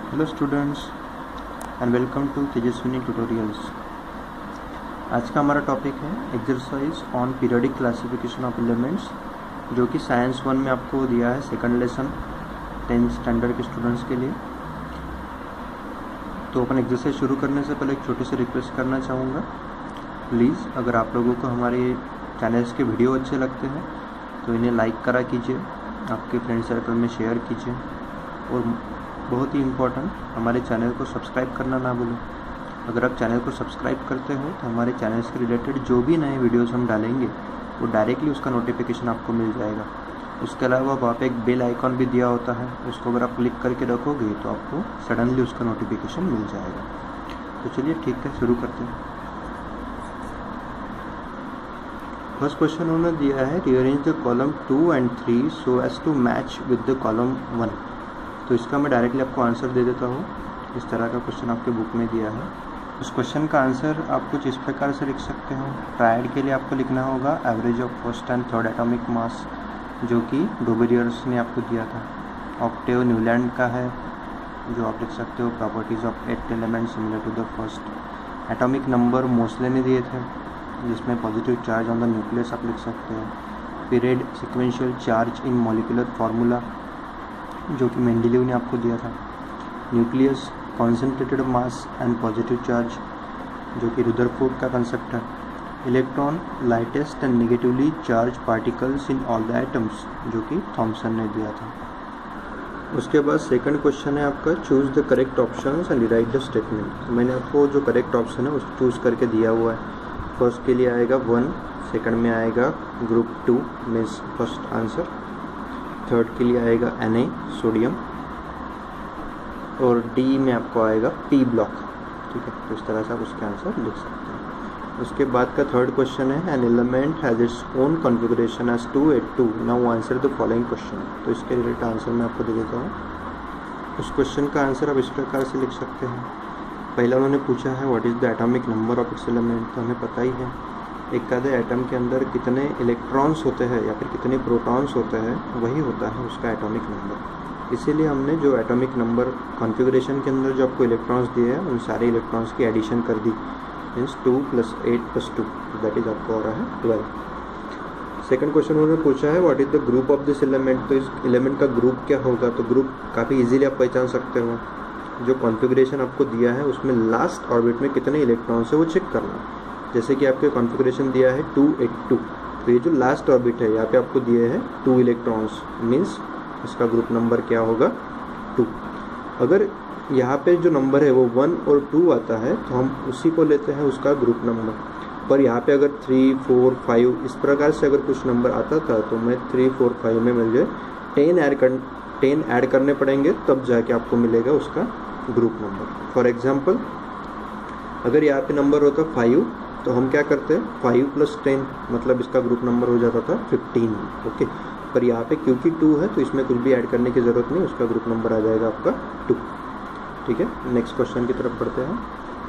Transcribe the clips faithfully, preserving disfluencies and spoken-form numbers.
Hello students and welcome to Tejaswini tutorials. आज का हमारा टॉपिक है exercise on periodic classification of elements, जो कि साइंस वन में आपको दिया है सेकंड लेसन टेंथ स्टैंडर्ड के स्टूडेंट्स के लिए। तो अपन एक्सरसाइज शुरू करने से पहले एक छोटी सी रिक्वेस्ट करना चाहूँगा। प्लीज़ अगर आप लोगों को हमारे चैनल्स के वीडियो अच्छे लगते हैं तो इन्हें लाइक करा कीजिए, आपके फ्रेंड सर्कल में शेयर कीजिए और बहुत ही इम्पोर्टेंट हमारे चैनल को सब्सक्राइब करना ना भूलें। अगर आप चैनल को सब्सक्राइब करते हो तो हमारे चैनल से रिलेटेड जो भी नए वीडियोस हम डालेंगे वो डायरेक्टली उसका नोटिफिकेशन आपको मिल जाएगा। उसके अलावा वहाँ पे एक बेल आइकॉन भी दिया होता है, उसको अगर आप क्लिक करके रखोगे तो आपको सडनली उसका नोटिफिकेशन मिल जाएगा। तो चलिए ठीक है, शुरू करते हैं। फर्स्ट क्वेश्चन उन्होंने दिया है rearrange the column two and three so as to match with the column one. तो इसका मैं डायरेक्टली आपको आंसर दे देता हूँ। इस तरह का क्वेश्चन आपके बुक में दिया है। उस क्वेश्चन का आंसर आप कुछ इस प्रकार से लिख सकते हो। ट्रायड के लिए आपको लिखना होगा average of first and third atomic mass, जो कि डोबेरियर्स ने आपको दिया था। ऑक्टेव न्यूलैंड का है, जो आप लिख सकते हो properties of eight element similar to the first. Atomic number Moseley ने दिए थे, जिसमें positive charge on the nucleus आप लिख सकते हो। Period sequential charge in molecular formula, जो कि मेंडेलीव ने आपको दिया था। Nucleus concentrated mass and positive charge, जो कि रुदरफोर्ड का कंसेप्ट है। Electron lightest and negatively charge particles in all the atoms, जो कि थॉमसन ने दिया था। उसके बाद सेकंड क्वेश्चन है आपका choose the correct option and write the statement. मैंने आपको जो करेक्ट ऑप्शन है उसको चूज़ करके दिया हुआ है। फर्स्ट के लिए आएगा वन, सेकंड में आएगा group two means first answer, third के लिए आएगा एन ए सोडियम और डी में आपको आएगा पी ब्लॉक। ठीक है, तो इस तरह से आप उसके आंसर लिख सकते हैं। उसके बाद का थर्ड क्वेश्चन है an element has its own configuration as two eight two, now answer the following question. तो इसके रिलेटेड आंसर मैं आपको दे देता हूँ। उस क्वेश्चन का आंसर आप इस प्रकार से लिख सकते हैं। पहला उन्होंने पूछा है what is the atomic number of its element. तो हमें पता ही है एक आधे एटम के अंदर कितने इलेक्ट्रॉन्स होते हैं या फिर कितने प्रोटॉन्स होते हैं, वही होता है उसका एटॉमिक नंबर। इसीलिए हमने जो एटॉमिक नंबर कॉन्फ़िगरेशन के अंदर जो आपको इलेक्ट्रॉन्स दिए हैं उन सारे इलेक्ट्रॉन्स की एडिशन कर दी, means two plus eight plus two, that is आपको हो रहा है ट्वेल्व। सेकंड क्वेश्चन उन्होंने पूछा है what is the group of this element. तो इस एलिमेंट का ग्रुप क्या होगा। तो ग्रुप काफ़ी ईजिली आप पहचान सकते हो। जो कॉन्फ़िगरेशन आपको दिया है उसमें लास्ट ऑर्बिट में कितने इलेक्ट्रॉन्स है वो चेक करना। जैसे कि आपके कॉन्फ़िगरेशन दिया है टू एट टू, तो ये जो लास्ट ऑर्बिट है यहाँ पे आपको दिए हैं टू इलेक्ट्रॉन्स, मीन्स इसका ग्रुप नंबर क्या होगा टू। अगर यहाँ पे जो नंबर है वो वन और टू आता है तो हम उसी को लेते हैं उसका ग्रुप नंबर। पर यहाँ पे अगर थ्री फोर फाइव इस प्रकार से अगर कुछ नंबर आता था तो मैं थ्री फोर फाइव में मिल जाए टेन ऐड कर टेन ऐड करने पड़ेंगे, तब जाके आपको मिलेगा उसका ग्रुप नंबर। फॉर एग्जाम्पल अगर यहाँ पे नंबर होता फाइव तो हम क्या करते हैं फाइव प्लस टेन, मतलब इसका ग्रुप नंबर हो जाता था फिफ्टीन। ओके, पर यहाँ पे क्योंकि टू है तो इसमें कुछ भी ऐड करने की ज़रूरत नहीं, उसका ग्रुप नंबर आ जाएगा आपका टू। ठीक है, नेक्स्ट क्वेश्चन की तरफ बढ़ते हैं।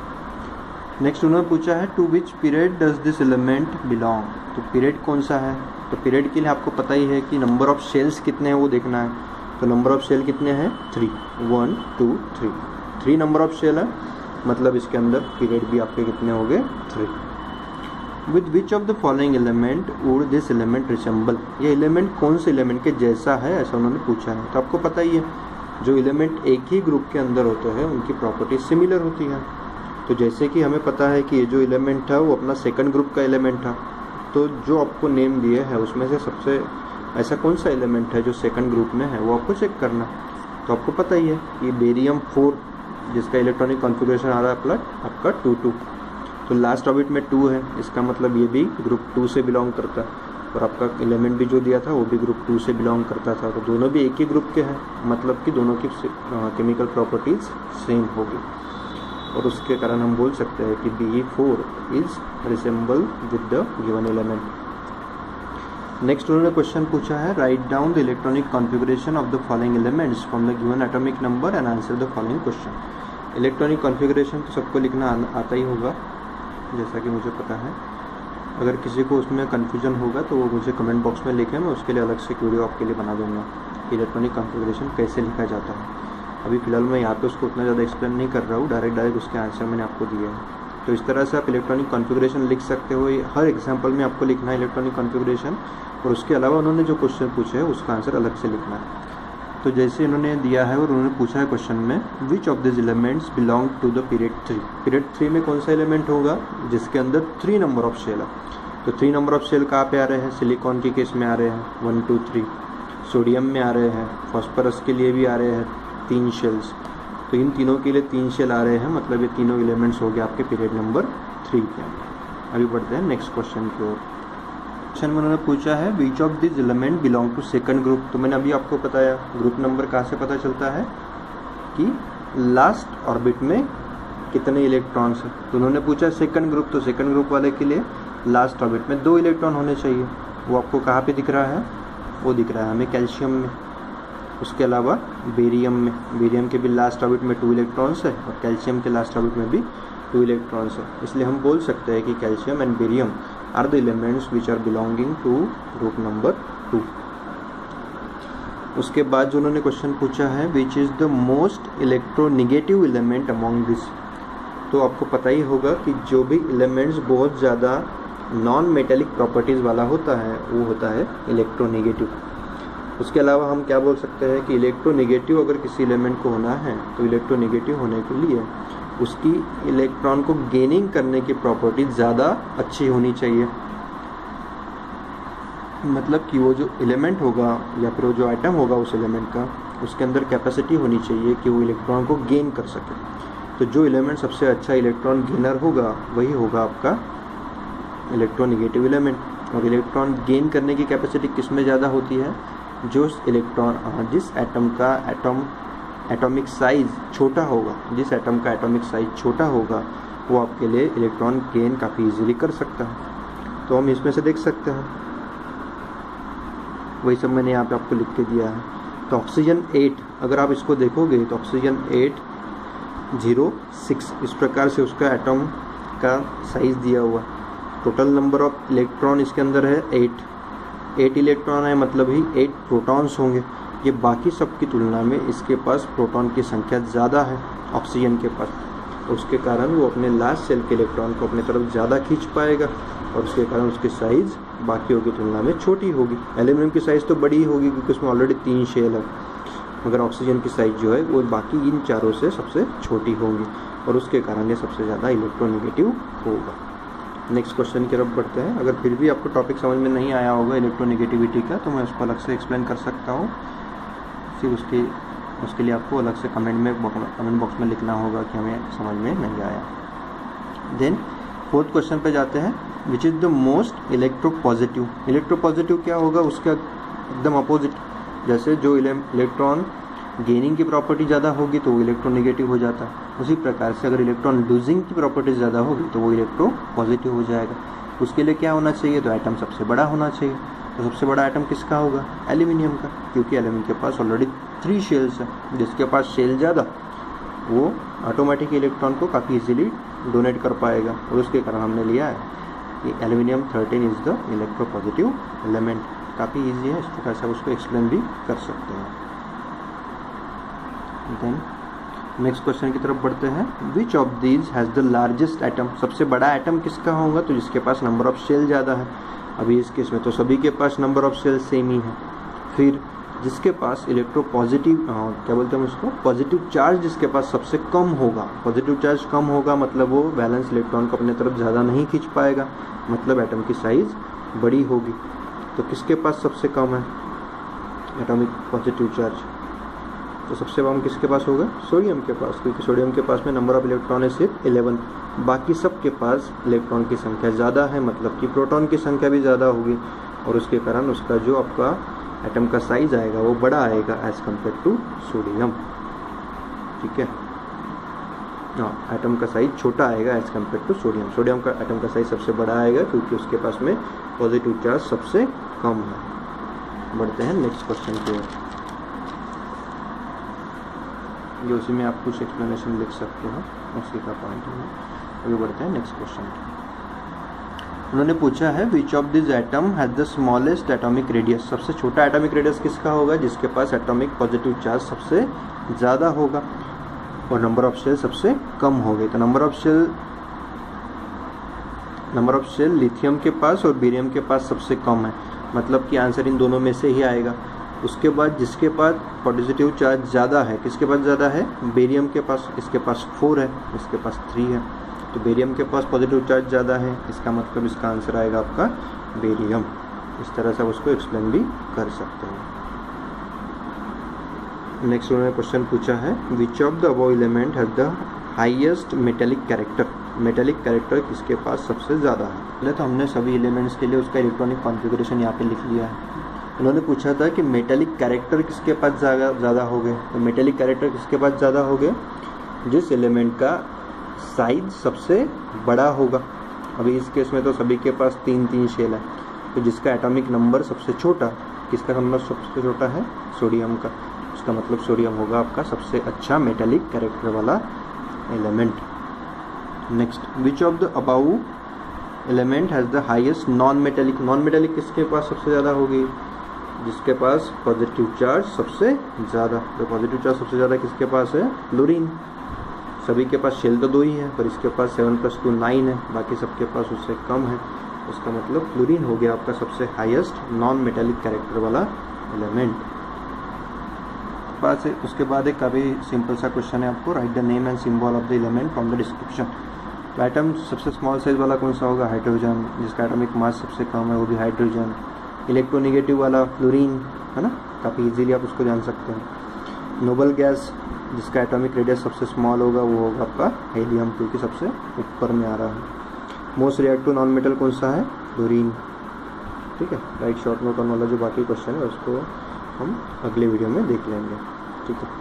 नेक्स्ट उन्होंने पूछा है to which period does this element belong. तो पीरियड कौन सा है। तो पीरियड के लिए आपको पता ही है कि नंबर ऑफ शेल्स कितने हैं वो देखना है। तो नंबर ऑफ शेल कितने हैं three, one two three, three number of shell है, मतलब इसके अंदर पीरियड भी आपके कितने हो गए three. With which of the following element would this element resemble. ये एलिमेंट कौन से एलिमेंट के जैसा है ऐसा उन्होंने पूछा है। तो आपको पता ही है जो एलिमेंट एक ही ग्रुप के अंदर होते हैं उनकी प्रॉपर्टीज सिमिलर होती है। तो जैसे कि हमें पता है कि ये जो एलिमेंट था वो अपना सेकंड ग्रुप का एलिमेंट था, तो जो आपको नेम दिए है उसमें से सबसे ऐसा कौन सा एलिमेंट है जो सेकंड ग्रुप में है वो आपको चेक करना। तो आपको पता ही है कि बेरियम फोर जिसका इलेक्ट्रॉनिक कॉन्फ़िगरेशन आ रहा है प्लट आपका टू टू, तो लास्ट ऑर्बिट में टू है, इसका मतलब ये भी ग्रुप टू से बिलोंग करता है। और आपका एलिमेंट भी जो दिया था वो भी ग्रुप टू से बिलोंग करता था, तो दोनों भी एक ही ग्रुप के हैं, मतलब कि दोनों की केमिकल प्रॉपर्टीज सेम होगी और उसके कारण हम बोल सकते हैं कि B four is resemble with the given element. Next उन्होंने क्वेश्चन पूछा है write down the electronic configuration of the following elements from the given atomic number and answer the following question. Electronic configuration तो सबको लिखना आता ही होगा, जैसा कि मुझे पता है। अगर किसी को उसमें कन्फ्यूजन होगा तो वो मुझे कमेंट बॉक्स में लिखें, मैं उसके लिए अलग से वीडियो आपके लिए बना दूंगा कि इलेक्ट्रॉनिक कॉन्फ़िगरेशन कैसे लिखा जाता है। अभी फ़िलहाल मैं यहाँ पे उसको उतना ज़्यादा एक्सप्लेन नहीं कर रहा हूँ, डायरेक्ट डायरेक्ट उसके आंसर मैंने आपको दिया है। तो इस तरह से आप इलेक्ट्रॉनिक कॉन्फ़िगरेशन लिख सकते हो। हर एग्जाम्पल में आपको लिखना है इलेक्ट्रॉनिक कॉन्फ़िगरेशन, और उसके अलावा उन्होंने जो क्वेश्चन पूछे है उसका आंसर अलग से लिखना है। तो जैसे इन्होंने दिया है और उन्होंने पूछा है क्वेश्चन में, which of this elements belong to the period three. Period three में कौन सा एलिमेंट होगा जिसके अंदर थ्री नंबर ऑफ शेल है। तो थ्री नंबर ऑफ शेल कहाँ पे आ रहे हैं, सिलिकॉन के केस में आ रहे हैं वन टू थ्री, सोडियम में आ रहे हैं, फॉस्फोरस के लिए भी आ रहे हैं तीन शेल्स। तो इन तीनों के लिए तीन शेल आ रहे हैं, मतलब ये तीनों एलिमेंट्स हो गए आपके पीरियड नंबर थ्री के अंदर। अभी बढ़ते हैं नेक्स्ट क्वेश्चन की ओर। क्वेश्चन में उन्होंने पूछा है which of this element belong to second group. तो मैंने अभी आपको बताया ग्रुप नंबर कहाँ से पता चलता है कि लास्ट ऑर्बिट में कितने इलेक्ट्रॉन्स हैं। तो उन्होंने पूछा सेकंड ग्रुप, तो सेकंड ग्रुप वाले के लिए लास्ट ऑर्बिट में दो इलेक्ट्रॉन होने चाहिए। वो आपको कहाँ पे दिख रहा है, वो दिख रहा है हमें कैल्शियम में। उसके अलावा बेरियम में, बेरियम के भी लास्ट ऑर्बिट में टू इलेक्ट्रॉन्स है और कैल्शियम के लास्ट ऑर्बिट में भी टू इलेक्ट्रॉन्स है। इसलिए हम बोल सकते हैं कि calcium and barium are the elements which are belonging to group number two. उसके बाद जो उन्होंने क्वेश्चन पूछा है which is the most electronegative element among this. तो आपको पता ही होगा कि जो भी एलिमेंट्स बहुत ज़्यादा नॉन मेटेलिक प्रॉपर्टीज़ वाला होता है वो होता है इलेक्ट्रोनेगेटिव। उसके अलावा हम क्या बोल सकते हैं कि इलेक्ट्रोनेगेटिव अगर किसी एलिमेंट को होना है तो इलेक्ट्रोनेगेटिव होने के लिए उसकी इलेक्ट्रॉन को गेनिंग करने की प्रॉपर्टी ज़्यादा अच्छी होनी चाहिए। मतलब कि वो जो एलिमेंट होगा या फिर वो जो आइटम होगा उस एलिमेंट का, उसके अंदर कैपेसिटी होनी चाहिए कि वो इलेक्ट्रॉन को गेन कर सके। तो जो एलिमेंट सबसे अच्छा इलेक्ट्रॉन गेनर होगा वही होगा आपका इलेक्ट्रोनेगेटिव एलिमेंट। और इलेक्ट्रॉन गेन करने की कैपेसिटी किस में ज़्यादा होती है, जो इलेक्ट्रॉन जिस एटम का एटम एटॉमिक साइज़ छोटा होगा, जिस एटम का एटॉमिक साइज़ छोटा होगा वो आपके लिए इलेक्ट्रॉन गेन काफ़ी इजीली कर सकता है। तो हम इसमें से देख सकते हैं, वही सब मैंने यहाँ पे आपको लिख के दिया है। तो ऑक्सीजन एट, अगर आप इसको देखोगे तो ऑक्सीजन एट जीरो सिक्स इस प्रकार से उसका एटम का साइज़ दिया हुआ। टोटल नंबर ऑफ इलेक्ट्रॉन इसके अंदर है एट। एट इलेक्ट्रॉन है मतलब ही एट प्रोटॉन्स होंगे। ये बाकी सब की तुलना में इसके पास प्रोटॉन की संख्या ज़्यादा है ऑक्सीजन के पास। उसके कारण वो अपने लास्ट शेल के इलेक्ट्रॉन को अपने तरफ ज़्यादा खींच पाएगा और उसके कारण उसकी साइज़ बाकियों की तुलना में छोटी होगी। एल्यूमिनियम की साइज़ तो बड़ी होगी क्योंकि उसमें ऑलरेडी तीन शेल है, मगर ऑक्सीजन की साइज़ जो है वो बाकी इन चारों से सबसे छोटी होगी और उसके कारण ये सबसे ज़्यादा इलेक्ट्रोनेगेटिव होगा। नेक्स्ट क्वेश्चन की तरफ बढ़ते हैं। अगर फिर भी आपको टॉपिक समझ में नहीं आया होगा इलेक्ट्रोनेगेटिविटी का तो मैं उसको अलग से एक्सप्लेन कर सकता हूँ। फिर उसके उसके लिए आपको अलग से कमेंट में कमेंट बॉक्स में लिखना होगा कि हमें समझ में नहीं आया। देन फोर्थ क्वेश्चन पे जाते हैं, which is the most electropositive. Electropositive क्या होगा, उसका एकदम अपोजिट। जैसे जो इलेक्ट्रॉन गेनिंग की प्रॉपर्टी ज़्यादा होगी तो वो इलेक्ट्रोनेगेटिव हो जाता है, उसी प्रकार से अगर इलेक्ट्रॉन लूजिंग की प्रॉपर्टी ज़्यादा होगी तो वो इलेक्ट्रोपॉजिटिव हो जाएगा। उसके लिए क्या होना चाहिए, तो एटम सबसे बड़ा होना चाहिए। तो सबसे बड़ा एटम किसका होगा, एल्यूमिनियम का, क्योंकि एल्यूमिनियम के पास ऑलरेडी थ्री शेल्स है। जिसके पास शेल ज़्यादा वो ऑटोमेटिक इलेक्ट्रॉन को काफ़ी इजीली डोनेट कर पाएगा और उसके कारण हमने लिया है कि aluminium thirteen is the electropositive element. काफ़ी ईजी है, इस प्रकार से आप उसको एक्सप्लेन भी कर सकते हैं। देन नेक्स्ट क्वेश्चन की तरफ बढ़ते हैं, which of these has the largest atom. सबसे बड़ा एटम किसका होगा, तो जिसके पास नंबर ऑफ शेल ज़्यादा है। अभी इस केस में तो सभी के पास नंबर ऑफ शेल सेम ही है। फिर जिसके पास इलेक्ट्रो पॉजिटिव क्या बोलते हैं उसको, पॉजिटिव चार्ज जिसके पास सबसे कम होगा। पॉजिटिव चार्ज कम होगा मतलब वो बैलेंस इलेक्ट्रॉन को अपने तरफ ज़्यादा नहीं खींच पाएगा, मतलब एटम की साइज़ बड़ी होगी। तो किसके पास सबसे कम है एटॉमिक पॉजिटिव चार्ज, तो सबसे कम किसके पास होगा, सोडियम के पास, क्योंकि सोडियम के पास में नंबर ऑफ इलेक्ट्रॉन है सिर्फ इलेवन। बाकी सब के पास इलेक्ट्रॉन की संख्या ज़्यादा है, मतलब कि प्रोटॉन की संख्या भी ज़्यादा होगी और उसके कारण उसका जो आपका एटम का साइज आएगा वो बड़ा आएगा एज़ कम्पेयर टू सोडियम। ठीक है, हाँ, एटम का साइज छोटा आएगा as compare to sodium. Sodium का एटम का साइज सबसे बड़ा आएगा क्योंकि उसके पास में पॉजिटिव चार्ज सबसे कम है। बढ़ते हैं नेक्स्ट क्वेश्चन की ओर, ये उसी में आप कुछ एक्सप्लेनेशन लिख सकते हो, उसी का पॉइंट है। अभी बढ़ते हैं नेक्स्ट क्वेश्चन की। उन्होंने पूछा है which of this atom has the smallest atomic radius, सबसे छोटा एटॉमिक रेडियस किसका होगा, जिसके पास एटॉमिक पॉजिटिव चार्ज सबसे ज़्यादा होगा और नंबर ऑफ शेल सबसे कम हो गए। तो number of shell number of shell lithium के पास और बेरियम के पास सबसे कम है, मतलब कि आंसर इन दोनों में से ही आएगा। उसके बाद जिसके पास पॉजिटिव चार्ज ज़्यादा है, किसके पास ज़्यादा है, बेरियम के पास, इसके पास फोर है, इसके पास थ्री है। तो बेरियम के पास पॉजिटिव चार्ज ज़्यादा है, इसका मतलब इसका आंसर आएगा आपका बेरियम। इस तरह से आप उसको एक्सप्लेन भी कर सकते हैं। नेक्स्ट उन्होंने क्वेश्चन पूछा है which of the above element has the highest metallic character, metallic character किसके पास सबसे ज़्यादा है। पहले तो हमने सभी एलिमेंट्स के लिए उसका इलेक्ट्रॉनिक कॉन्फ़िगरेशन यहाँ पे लिख लिया है। उन्होंने पूछा था कि मेटेलिक कैरेक्टर किसके पास ज़्यादा ज़्यादा हो गए, तो मेटेलिक कैरेक्टर किसके पास ज़्यादा हो गए, जिस एलिमेंट का साइज सबसे बड़ा होगा। अभी इस केस में तो सभी के पास तीन तीन शेल है, तो जिसका एटॉमिक नंबर सबसे छोटा, किसका नंबर सबसे छोटा है, सोडियम का, उसका मतलब सोडियम होगा आपका सबसे अच्छा मेटेलिक कैरेक्टर वाला element. Next which of the above element has the highest non metallic, non metallic किसके पास सबसे ज़्यादा होगी, जिसके पास पॉजिटिव चार्ज सबसे ज़्यादा। तो पॉजिटिव चार्ज सबसे ज़्यादा किसके पास है, फ्लोरीन। सभी के पास शेल तो दो ही है, पर इसके पास सेवन प्लस टू नाइन है, बाकी सबके पास उससे कम है। उसका मतलब फ्लोरीन हो गया आपका सबसे हाईएस्ट नॉन मेटेलिक कैरेक्टर वाला एलिमेंट। पास है उसके बाद एक काफ़ी सिंपल सा क्वेश्चन है आपको, write the name and symbol of the element from the description. तो आइटम सबसे स्मॉल साइज वाला कौन सा होगा, हाइड्रोजन, जिसका एटॉमिक मास सबसे कम है वो भी हाइड्रोजन। इलेक्ट्रोनिगेटिव वाला फ्लोरीन है ना, काफ़ी इजीली आप उसको जान सकते हैं। नोबल गैस जिसका एटॉमिक रेडियस सबसे स्मॉल होगा वो होगा आपका हीलियम, क्योंकि सबसे ऊपर में आ रहा है। मोस्ट रिएक्टिव नॉन मेटल कौन सा है, फ्लोरीन। ठीक है, राइट शॉर्ट नोट ऑन वाला जो बाकी क्वेश्चन है उसको हम अगले वीडियो में देख लेंगे। ठीक है,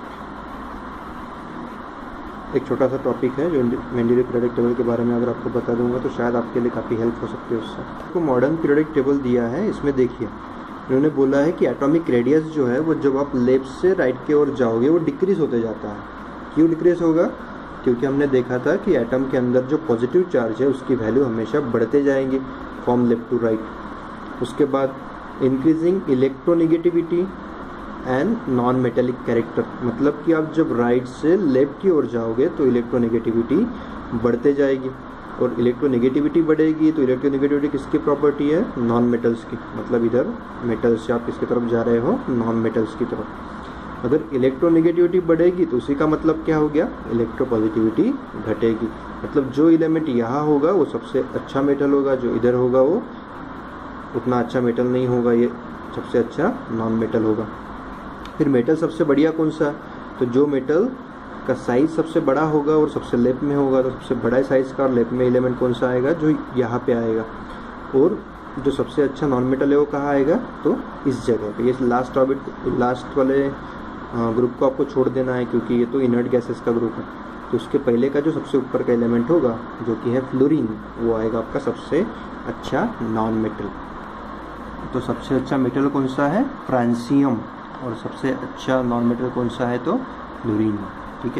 एक छोटा सा टॉपिक है जो मेंडेलिव पीरियोडिक टेबल के बारे में अगर आपको बता दूंगा तो शायद आपके लिए काफ़ी हेल्प हो सकती है उससे। आपको मॉडर्न पीरियोडिक टेबल दिया है, इसमें देखिए उन्होंने बोला है कि एटॉमिक रेडियस जो है वो जब आप लेफ्ट से राइट की ओर जाओगे वो डिक्रीज होते जाता है। क्यों डिक्रीज होगा, क्योंकि हमने देखा था कि एटम के अंदर जो पॉजिटिव चार्ज है उसकी वैल्यू हमेशा बढ़ते जाएंगी फ्रॉम लेफ्ट टू राइट। उसके बाद increasing electronegativity and non metallic character, मतलब कि आप जब राइट से लेफ्ट की ओर जाओगे तो इलेक्ट्रोनिगेटिविटी बढ़ते जाएगी, और इलेक्ट्रोनिगेटिविटी बढ़ेगी तो इलेक्ट्रोनिगेटिविटी किसकी प्रॉपर्टी है, नॉन मेटल्स की। मतलब इधर मेटल्स से आप किसकी तरफ जा रहे हो, नॉन मेटल्स की तरफ। अगर इलेक्ट्रोनिगेटिविटी बढ़ेगी तो उसी का मतलब क्या हो गया, इलेक्ट्रोपॉजिटिविटी घटेगी। मतलब जो एलिमेंट यहाँ होगा वो सबसे अच्छा मेटल होगा, जो इधर होगा वो उतना अच्छा मेटल नहीं होगा, ये सबसे अच्छा नॉन मेटल होगा। फिर मेटल सबसे बढ़िया कौन सा, तो जो मेटल का साइज सबसे बड़ा होगा और सबसे लेफ्ट में होगा, तो सबसे बड़ा साइज का और लेफ्ट में एलिमेंट कौन सा आएगा, जो यहाँ पे आएगा। और जो सबसे अच्छा नॉन मेटल है वो कहाँ आएगा, तो इस जगह पे। ये लास्ट ऑर्बिट, लास्ट वाले ग्रुप को आपको छोड़ देना है क्योंकि ये तो इनर्ट गैसेस का ग्रुप है। तो उसके पहले का जो सबसे ऊपर का एलिमेंट होगा जो कि है फ्लोरीन, वो आएगा आपका सबसे अच्छा नॉन मेटल। तो सबसे अच्छा मेटल कौन सा है, फ्रांसियम, और सबसे अच्छा नॉन मेटल कौन सा है, तो फ्लोरीन। ठीक है,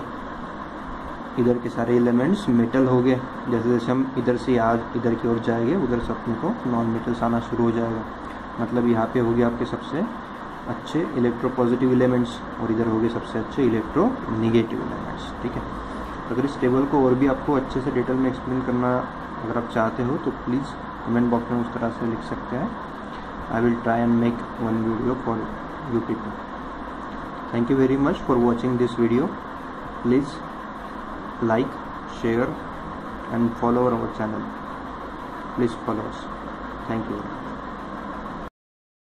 इधर के सारे एलिमेंट्स मेटल हो गए। जैसे जैसे हम इधर से आज इधर की ओर जाएंगे उधर से अपने को नॉन मेटल्स आना शुरू हो जाएगा। मतलब यहाँ पे हो गया आपके सबसे अच्छे इलेक्ट्रोपॉजिटिव एलिमेंट्स और इधर हो गए सबसे अच्छे इलेक्ट्रो निगेटिव एलिमेंट्स। ठीक है, अगर इस टेबल को और भी आपको अच्छे से डिटेल में एक्सप्लेन करना अगर आप चाहते हो तो प्लीज़ कमेंट बॉक्स में उस तरह से लिख सकते हैं। I will try and make one video for you people. Thank you very much for watching this video. Please like, share and follow our channel. Please follow us. Thank you.